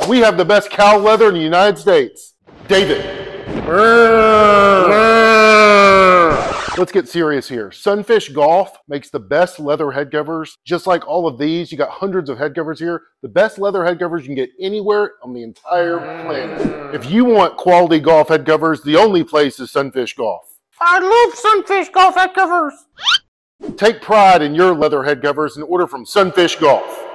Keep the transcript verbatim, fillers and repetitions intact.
We have the best cow leather in the United States. David. Let's get serious here. Sunfish Golf makes the best leather head covers. Just like all of these, you got hundreds of head covers here. The best leather head covers you can get anywhere on the entire planet. If you want quality golf head covers, the only place is Sunfish Golf. I love Sunfish Golf head covers. Take pride in your leather head covers and order from Sunfish Golf.